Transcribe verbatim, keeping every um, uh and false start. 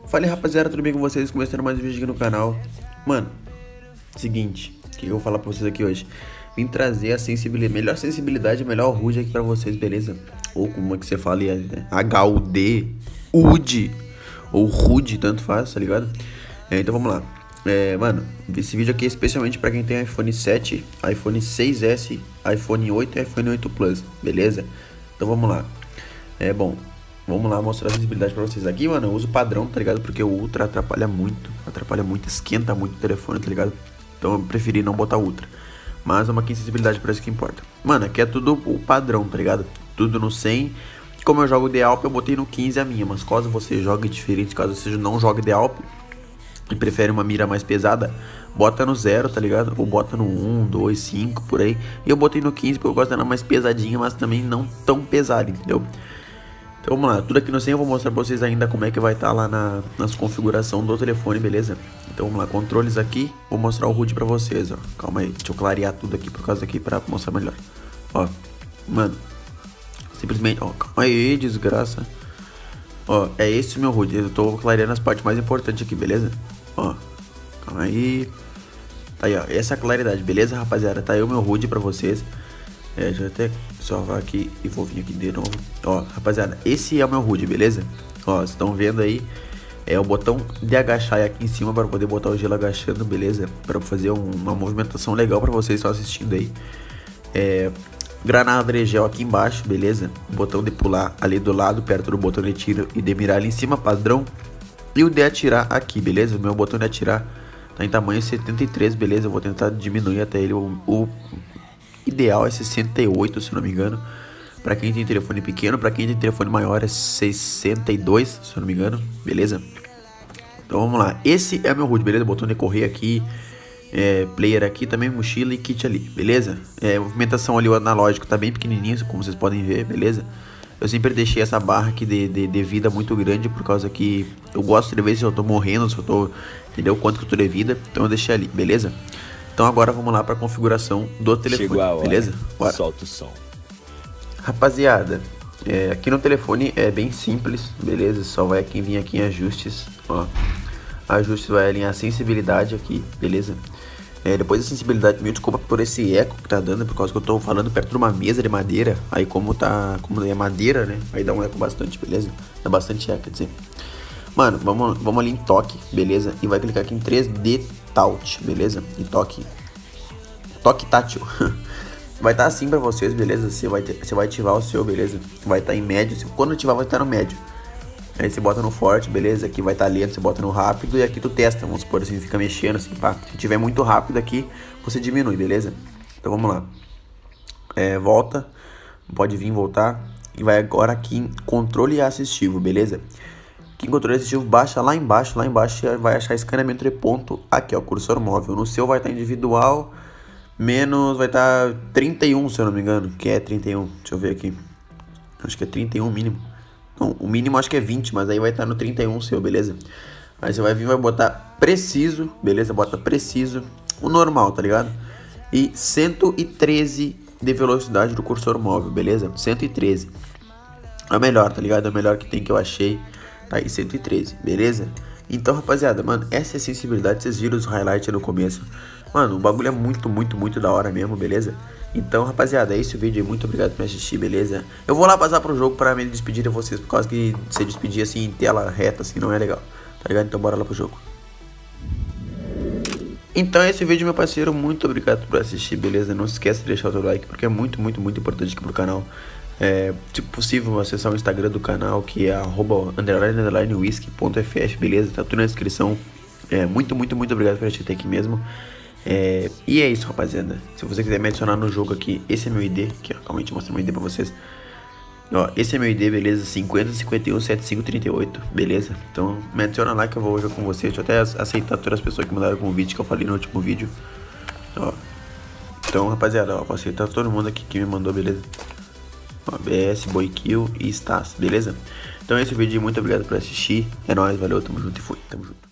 Fala aí, rapaziada, tudo bem com vocês? Começando mais um vídeo aqui no canal. Mano, seguinte, o que eu vou falar pra vocês aqui hoje? Vim trazer a sensibilidade, melhor sensibilidade, melhor H U D aqui pra vocês, beleza? Ou como é que você fala aí, H U D, U D, ou R U D, tanto faz, tá ligado? É, então vamos lá. É, mano, esse vídeo aqui é especialmente pra quem tem iPhone sete, iPhone seis S, iPhone oito e iPhone oito Plus, beleza? Então vamos lá. É bom, vamos lá mostrar a visibilidade pra vocês. Aqui, mano, eu uso padrão, tá ligado? Porque o Ultra atrapalha muito, atrapalha muito, esquenta muito o telefone, tá ligado? Então eu preferi não botar Ultra. Mas é uma sensibilidade pra isso que importa. Mano, aqui é tudo o padrão, tá ligado? Tudo no cem. Como eu jogo de Alp, eu botei no quinze a minha. Mas caso você jogue diferente, caso você não jogue de Alp e prefere uma mira mais pesada, bota no zero, tá ligado? Ou bota no um, dois, cinco, por aí. E eu botei no quinze porque eu gosto dela mais pesadinha, mas também não tão pesada, entendeu? Então vamos lá, tudo aqui no cem eu vou mostrar pra vocês ainda como é que vai estar tá lá na, nas configurações do telefone, beleza? Então vamos lá, controles aqui, vou mostrar o H U D pra vocês, ó. Calma aí, deixa eu clarear tudo aqui por causa daqui pra mostrar melhor. Ó, mano, simplesmente, ó, calma aí, desgraça. Ó, é esse o meu H U D, eu tô clareando as partes mais importantes aqui, beleza? Ó, calma aí. Aí, ó, essa é a claridade, beleza, rapaziada? Tá aí o meu H U D pra vocês. É, deixa eu até salvar aqui e vou vir aqui de novo. Ó, rapaziada, esse é o meu H U D, beleza? Ó, vocês estão vendo aí, é o botão de agachar aqui em cima para poder botar o gelo agachando, beleza? Para fazer um, uma movimentação legal para vocês que estão assistindo aí. É, granada de gel aqui embaixo, beleza? O botão de pular ali do lado, perto do botão de tiro e de mirar ali em cima, padrão. E o de atirar aqui, beleza? O meu botão de atirar tá em tamanho setenta e três, beleza? Eu vou tentar diminuir até ele o... o ideal é sessenta e oito, se eu não me engano. Pra quem tem telefone pequeno, pra quem tem telefone maior é sessenta e dois, se eu não me engano, beleza? Então vamos lá, esse é meu H U D, beleza? Botão de correr aqui, é, player aqui, também mochila e kit ali, beleza? É, movimentação ali, o analógico tá bem pequenininho, como vocês podem ver, beleza? Eu sempre deixei essa barra aqui de, de, de vida muito grande, por causa que eu gosto de ver se eu tô morrendo, se eu tô, entendeu? Quanto que eu tô de vida, então eu deixei ali, beleza? Então agora vamos lá para a configuração do telefone, beleza? Bora. Solta o som. Rapaziada, é, aqui no telefone é bem simples, beleza? Só vai aqui vir aqui em ajustes, ó. Ajustes vai alinhar a sensibilidade aqui, beleza? É, depois da sensibilidade, me desculpa por esse eco que tá dando, por causa que eu tô falando perto de uma mesa de madeira. Aí como tá, como é madeira, né? Aí dá um eco bastante, beleza? Dá bastante eco, quer dizer. Mano, vamos, vamos ali em toque, beleza? E vai clicar aqui em três D Touch, beleza? E toque. Toque tátil. Vai estar tá assim pra vocês, beleza? Você vai, ter, você vai ativar o seu, beleza? Vai estar tá em médio. Quando ativar, vai estar tá no médio. Aí você bota no forte, beleza? Aqui vai estar tá lento, você bota no rápido. E aqui tu testa, vamos supor assim, fica mexendo assim, pá. Se tiver muito rápido aqui, você diminui, beleza? Então vamos lá. É, volta. Pode vir voltar. E vai agora aqui em controle assistivo, beleza? Aqui em controle assistivo, baixa lá embaixo, lá embaixo vai achar escaneamento de ponto, aqui ó, cursor móvel. No seu vai estar individual, menos, vai estar trinta e um, se eu não me engano, que é trinta e um, deixa eu ver aqui. Acho que é trinta e um o mínimo. Não, o mínimo acho que é vinte, mas aí vai estar no trinta e um seu, beleza? Aí você vai vir, vai botar preciso, beleza? Bota preciso, o normal, tá ligado? E cento e treze de velocidade do cursor móvel, beleza? cento e treze. É o melhor, tá ligado? É o melhor que tem que eu achei. Tá aí, cento e treze, beleza? Então, rapaziada, mano, essa é a sensibilidade. Vocês viram os highlights no começo. Mano, o bagulho é muito, muito, muito da hora mesmo, beleza? Então, rapaziada, é esse o vídeo aí. Muito obrigado por me assistir, beleza? Eu vou lá passar pro jogo pra me despedir de vocês, por causa que se despedir assim em tela reta, assim, não é legal, tá ligado? Então bora lá pro jogo. Então esse vídeo, meu parceiro, muito obrigado por assistir, beleza? Não se esqueça de deixar o seu like, porque é muito, muito, muito importante aqui pro canal. É, se possível, acessar o Instagram do canal, que é arroba underline underline whisky ponto f beleza? Tá tudo na descrição. É, muito, muito, muito obrigado por assistir até aqui mesmo. É, e é isso, rapaziada. Se você quiser me adicionar no jogo aqui, esse é meu I D. Aqui, ó, calma aí, deixa eu mostrar meu I D pra vocês. Ó, esse é meu I D, beleza? cinquenta, cinquenta e um, setenta e cinco, trinta e oito, beleza? Então me adiciona lá que eu vou jogar com você. Deixa eu até aceitar todas as pessoas que mandaram o convite que eu falei no último vídeo. Ó, então, rapaziada, ó, vou aceitar todo mundo aqui que me mandou, beleza? B S, Boikill e Stas, beleza? Então esse é o vídeo, muito obrigado por assistir. É nóis, valeu, tamo junto e fui, tamo junto.